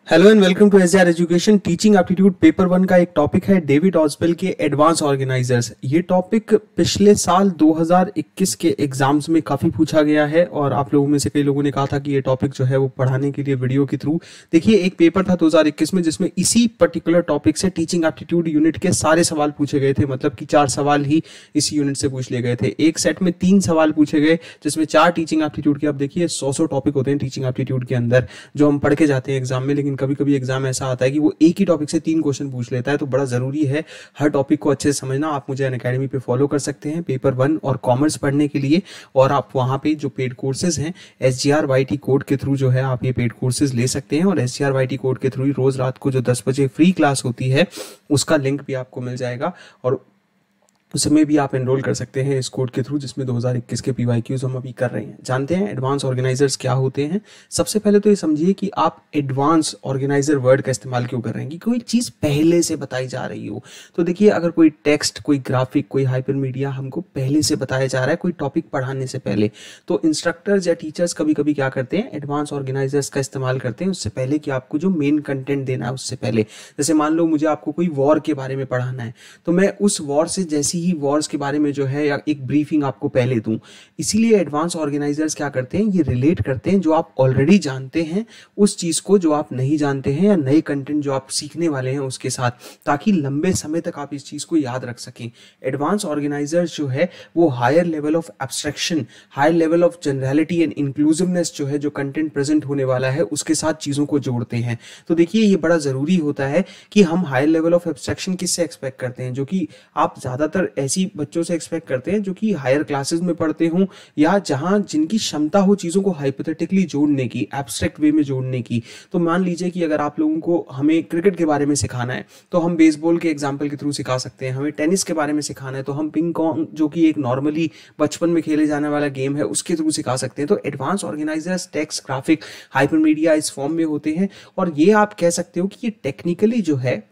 Hello and welcome to SR education teaching aptitude paper one का एक topic है David ऑस्वेल के एडवांस ऑर्गेनाइजर्स। ये टॉपिक पिछले साल 2021 के एग्जाम्स में काफ़ी पूछा गया है और आप लोगों में से कई लोगों ने कहा था कि ये टॉपिक जो है वो पढ़ाने के लिए वीडियो के थ्रू देखिए। एक पेपर था 2021 में जिसमें इसी पर्टिकुलर टॉपिक से टीचिंग एप्टीट्यूड यूनिट के सारे सवाल पूछे गए थे, मतलब कि 4 सवाल ही इसी यूनिट से पूछ लिए गए थे। एक सेट में 3 सवाल पूछे गए जिसमें 4 टीचिंग एप्टीट्यूड के। अब देखिए 100 टॉपिक होते हैं टीचिंग एप्टीट्यूड के अंदर जो हम पढ़ के जाते हैं एग्जाम में, लेकिन कभी कभी एग्जाम ऐसा आता है कि वो एक ही टॉपिक से 3 क्वेश्चन पूछ लेता है। तो बड़ा जरूरी है हर टॉपिक को अच्छे से समझना। आप मुझे अनअकैडमी पे फॉलो कर सकते हैं पेपर 1 और कॉमर्स पढ़ने के लिए, और आप वहां पे जो पेड कोर्सेज हैं SGRYT कोड के थ्रू जो है आप ये पेड कोर्सेज ले सकते हैं। और SGRYT कोड के थ्रू रोज रात को जो 10 बजे फ्री क्लास होती है उसका लिंक भी आपको मिल जाएगा और उसमें भी आप एनरोल कर सकते हैं इस कोड के थ्रू, जिसमें 2021 के PYQs हम अभी कर रहे हैं। जानते हैं एडवांस ऑर्गेनाइजर्स क्या होते हैं। सबसे पहले तो ये समझिए कि आप एडवांस ऑर्गेनाइजर वर्ड का इस्तेमाल क्यों कर रहे हैं कि कोई चीज़ पहले से बताई जा रही हो। तो देखिए अगर कोई टेक्स्ट, कोई ग्राफिक, कोई हाइपर मीडिया हमको पहले से बताया जा रहा है कोई टॉपिक पढ़ाने से पहले, तो इंस्ट्रक्टर्स या टीचर्स कभी कभी क्या करते हैं, एडवांस ऑर्गेनाइजर्स का इस्तेमाल करते हैं उससे पहले कि आपको जो मेन कंटेंट देना है उससे पहले। जैसे मान लो मुझे आपको कोई वॉर के बारे में पढ़ाना है, तो मैं उस वॉर से जैसी ही वॉर्स के बारे में जो है या एक ब्रीफिंग आपको पहले दूं। इसीलिए एडवांस ऑर्गेनाइजर्स क्या करते हैं, ये रिलेट करते हैं जो आप ऑलरेडी जानते हैं उस चीज को जो आप नहीं जानते हैं, या नए कंटेंट जो आप सीखने वाले हैं उसके साथ, ताकि लंबे समय तक आप इस चीज को याद रख सकें। एडवांस ऑर्गेनाइजर्स जो है वो higher level of abstraction, higher level of generality and inclusiveness जो है, जो कंटेंट प्रेजेंट होने वाला है उसके साथ चीजों को जोड़ते हैं। तो देखिए ये बड़ा जरूरी होता है कि हम हायर लेवल ऑफ एब्स्ट्रैक्शन किससे एक्सपेक्ट करते हैं, जो कि आप ज्यादातर ऐसी बच्चों से एक्सपेक्ट करते हैं जो कि हायर क्लासेस में पढ़ते हों, या जहां जिनकी क्षमता हो चीजों को हाइपोथेटिकली जोड़ने की, एब्स्ट्रैक्ट वे में जोड़ने की। तो मान लीजिए कि अगर आप लोगों को हमें क्रिकेट के बारे में सिखाना है तो हम बेसबॉल के एग्जांपल के थ्रू सिखा सकते हैं। हमें टेनिस के बारे में सिखाना है तो हम पिंग पोंग, जो कि एक नॉर्मली बचपन में खेले जाने वाला गेम है, उसके थ्रू सिखा सकते हैं। तो advance organizers text, graphic, hypermedia इस फॉर्म में होते हैं। और ये आप कह सकते हो कि ये टेक्निकली जो है,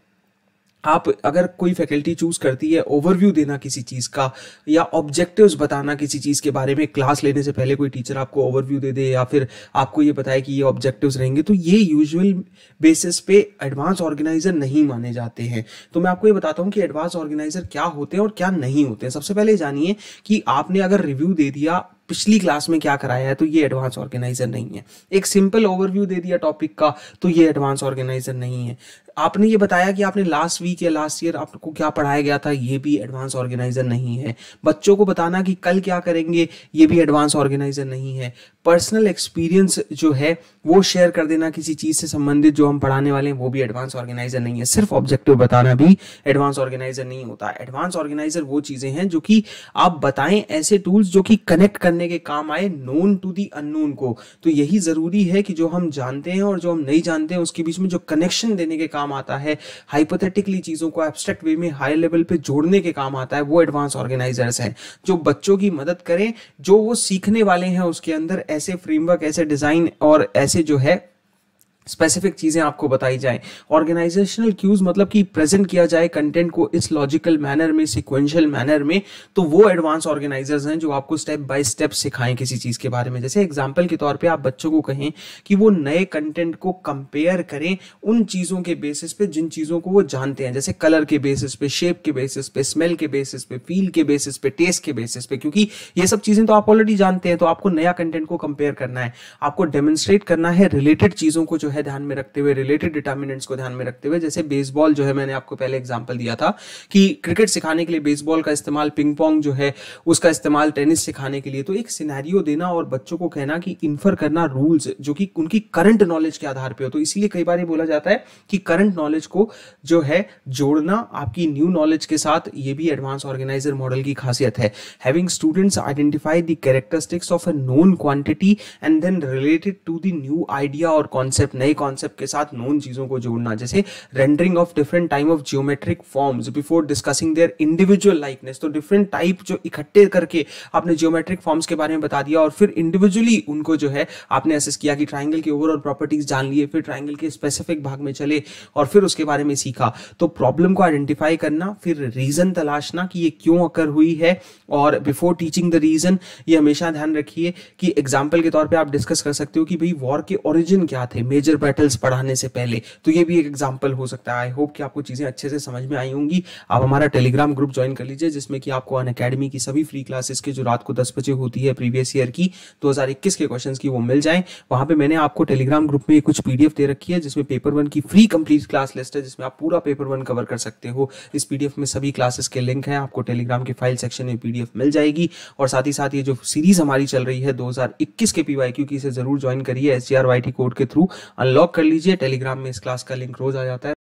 आप अगर कोई फैकल्टी चूज करती है ओवरव्यू देना किसी चीज का या ऑब्जेक्टिव्स बताना किसी चीज के बारे में, क्लास लेने से पहले कोई टीचर आपको ओवरव्यू दे दे या फिर आपको ये बताए कि ये ऑब्जेक्टिव्स रहेंगे, तो ये यूजुअल बेसिस पे एडवांस ऑर्गेनाइजर नहीं माने जाते हैं। तो मैं आपको ये बताता हूँ कि एडवांस ऑर्गेनाइजर क्या होते हैं और क्या नहीं होते हैं। सबसे पहले जानिए कि आपने अगर रिव्यू दे दिया पिछली क्लास में क्या कराया है तो ये एडवांस ऑर्गेनाइजर नहीं है। एक सिंपल ओवरव्यू दे दिया टॉपिक का तो ये एडवांस ऑर्गेनाइजर नहीं है। आपने ये बताया कि आपने लास्ट वीक या लास्ट ईयर आपको क्या पढ़ाया गया था, ये भी एडवांस ऑर्गेनाइजर नहीं है। बच्चों को बताना कि कल क्या करेंगे, ये भी एडवांस ऑर्गेनाइजर नहीं है। पर्सनल एक्सपीरियंस जो है वो शेयर कर देना किसी चीज से संबंधित जो हम पढ़ाने वाले हैं, वो भी एडवांस ऑर्गेनाइजर नहीं है। सिर्फ ऑब्जेक्टिव बताना भी एडवांस ऑर्गेनाइजर नहीं होता। एडवांस ऑर्गेनाइजर वो चीजें हैं जो कि आप बताएं, ऐसे टूल्स जो कि कनेक्ट करने के काम आए नोन टू दी अननोन को। तो यही जरूरी है कि जो हम जानते हैं और जो हम नहीं जानते हैं उसके बीच में जो कनेक्शन देने के काम आता है, हाइपोथेटिकली चीजों को एब्स्ट्रैक्ट वे में हाई लेवल पे जोड़ने के काम आता है, वो एडवांस ऑर्गेनाइजर्स हैं जो बच्चों की मदद करें, जो वो सीखने वाले हैं उसके अंदर ऐसे फ्रेमवर्क, ऐसे डिजाइन और ऐसे जो है स्पेसिफिक चीजें आपको बताई जाए। ऑर्गेनाइजेशनल क्यूज मतलब कि प्रेजेंट किया जाए कंटेंट को इस लॉजिकल मैनर में, सिक्वेंशियल मैनर में, तो वो एडवांस ऑर्गेनाइजर्स हैं जो आपको स्टेप बाय स्टेप सिखाएं किसी चीज के बारे में। जैसे एग्जांपल के तौर पे आप बच्चों को कहें कि वो नए कंटेंट को कंपेयर करें उन चीजों के बेसिस पे जिन चीजों को वो जानते हैं, जैसे कलर के बेसिस पे, शेप के बेसिस पे, स्मेल के बेसिस पे, फील के बेसिस पे, टेस्ट के बेसिस पे, क्योंकि ये सब चीजें तो आप ऑलरेडी जानते हैं। तो आपको नया कंटेंट को कंपेयर करना है, आपको डेमोन्स्ट्रेट करना है रिलेटेड चीजों को जो है ध्यान में रखते हुए, रिलेटेड डिटर्मिनेंट्स को ध्यान में रखते हुए। जैसे बेसबॉल जो है, मैंने आपको पहले एग्जांपल दिया था कि क्रिकेट सिखाने के लिए बेसबॉल का इस्तेमाल, पिंग पोंग जो है उसका इस्तेमाल टेनिस सिखाने के लिए। तो एक सिनेरियो देना और बच्चों को कहना कि इन्फर करना रूल्स जो कि उनकी करंट नॉलेज के आधार पे हो। तो इसीलिए कई बार ये बोला जाता है कि करंट नॉलेज को जो है जोड़ना आपकी न्यू नॉलेज के साथ, ये भी एडवांस ऑर्गेनाइजर मॉडल की खासियत है। Having students identify the characteristics of a known quantity and then related to the new idea और कॉन्सेप्ट, नए कॉन्सेप्ट के साथ नोन चीजों को जोड़ना। जैसे rendering of different type of geometric forms before discussing their individual likeness. तो different type जो इकट्ठे करके आपने जियोमेट्रिक फॉर्म्स के बारे में बता दिया और फिर इंडिविजुअली उनको जो है आपने असेस किया कि ट्राइंगल की ओवरऑल प्रॉपर्टीज जान लिए, फिर ट्राइंगल के स्पेसिफिक भाग में चले और फिर उसके बारे में सीखा। तो प्रॉब्लम को आइडेंटिफाई करना, फिर रीजन तलाशना कि ये क्यों अकर हुई है, और बिफोर टीचिंग द रीजन ये हमेशा ध्यान रखिए कि एग्जाम्पल के तौर पर आप डिस्कस कर सकते हो कि भाई वॉर के ओरिजिन क्या थे, मेजर मेजर बैटल्स पढ़ाने से पहले। तो ये भी एक एग्जाम्पल हो सकता है। आई होप कि आपको चीज़ें अच्छे से समझ में आई होंगी। आप हमारा टेलीग्राम ग्रुप ज्वाइन कर लीजिए, जिसमें कि आपको अनअकैडमी की सभी फ्री क्लासेस के जो रात को 10 बजे होती है प्रीवियस ईयर की 2021 के क्वेश्चंस की, वो मिल जाएं। वहाँ पे मैंने आपको टेलीग्राम ग्रुप में कुछ पीडीएफ दे रखी है, जिसमें पेपर 1 की फ्री कंप्लीट क्लास लिस्ट है, जिसमें आप पूरा पेपर 1 कवर कर सकते हो। इस पीडीएफ में सभी क्लासेस के लिंक हैं, आपको टेलीग्राम के फाइल सेक्शन में पीडीएफ मिल जाएगी। और साथ ही साथ ये जो सीरीज हमारी चल रही है 2021 के पीवाईक्यू की, इसे जरूर ज्वाइन करिए। SGRYT कोड के थ्रू अनलॉक कर लीजिए। टेलीग्राम में इस क्लास का लिंक रोज आ जाता है।